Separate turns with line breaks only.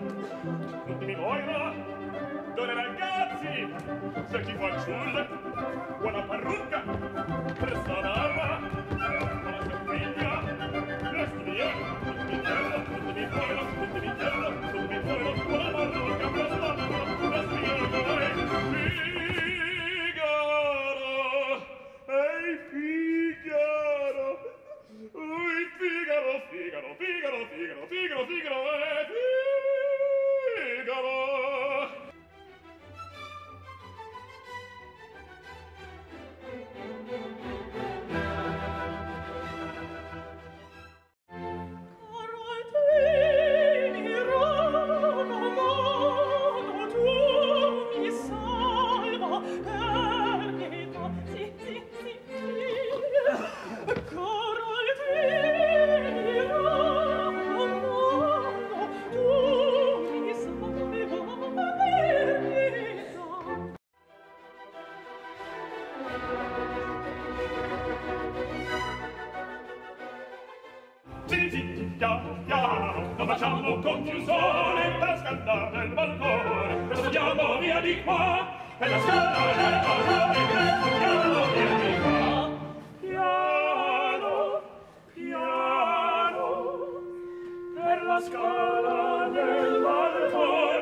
Ultimi Moira, due ragazzi, secchi fanciulle, buona parrucca, presto barra, buona cerviglia, vestire, ultimi terra, ultimi Moira, ultimi terra, ultimi Moira, buona parrucca, presto barra, Figaro, ui Figaro, Figaro, Figaro, Figaro, Figaro, Figaro, Figaro. Zitti, piano, piano, non facciamo confusione per scaldare il balcone. Adesso andiamo via di qua, per la scala del balcone, andiamo via di qua. Piano, piano, per la scala del balcone.